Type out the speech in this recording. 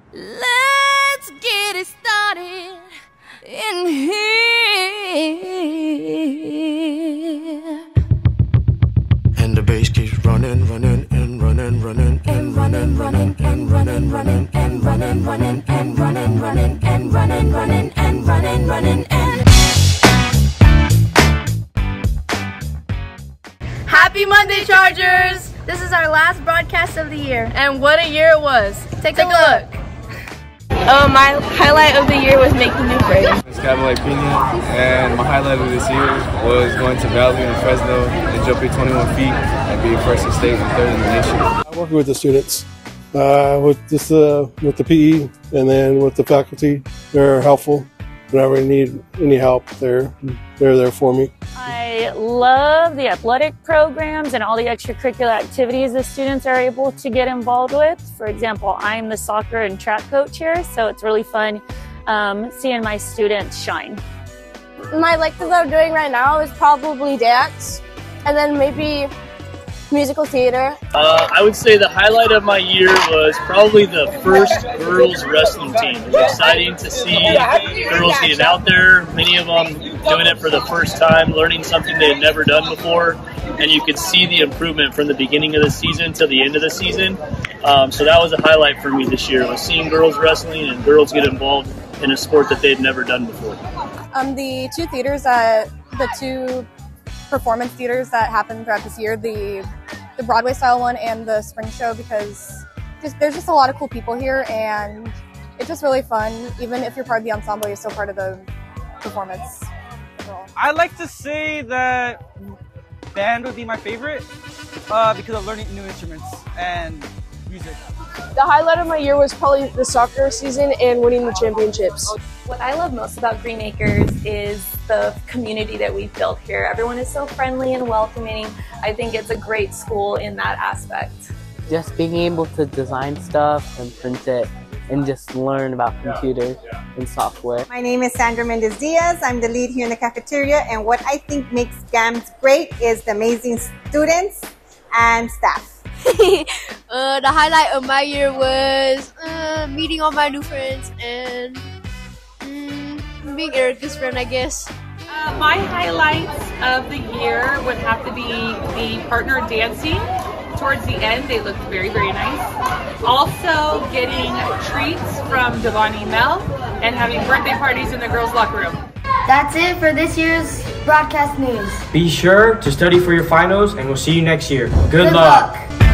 Let's get it started in here. And the bass keeps running, running, and running, running, and running, running, and running, running, and running, running, and running, running, and running, running, and running, running, and. Happy Monday, Chargers! This is our last broadcast of the year. And what a year it was. Take a look. My highlight of the year was making new friends. It's Cadillac Pena, and my highlight of this year was going to Valley and Fresno and jumping 21 feet and being first in state and third in the nation. I'm working with the students, with the PE, and then with the faculty. They're helpful. Whenever I need any help, they're there for me. I love the athletic programs and all the extracurricular activities the students are able to get involved with. For example, I'm the soccer and track coach here, so it's really fun seeing my students shine. My elective that I'm doing right now is probably dance, and then maybe musical theater. I would say the highlight of my year was probably the first girls wrestling team. It was exciting to see girls getting out there, many of them doing it for the first time, learning something they had never done before, and you could see the improvement from the beginning of the season to the end of the season. So that was a highlight for me this year, was seeing girls wrestling and girls get involved in a sport that they had never done before. The two performance theaters that happened throughout this year, the Broadway style one and the spring show, because there's just a lot of cool people here and it's just really fun. Even if you're part of the ensemble, you're still part of the performance. I like to say that band would be my favorite because of learning new instruments and music. The highlight of my year was probably the soccer season and winning the championships. What I love most about Green Acres is the community that we've built here. Everyone is so friendly and welcoming. I think it's a great school in that aspect. Just being able to design stuff and print it and just learn about computers and software. My name is Sandra Mendez-Diaz. I'm the lead here in the cafeteria, and what I think makes GAMS great is the amazing students and staff. The highlight of my year was meeting all my new friends and being Erica's friend, I guess. My highlights of the year would have to be the partner dancing. Towards the end, they looked very, very nice. Also getting treats from Devani Mel and having birthday parties in the girls' locker room. That's it for this year's broadcast news. Be sure to study for your finals and we'll see you next year. Good luck.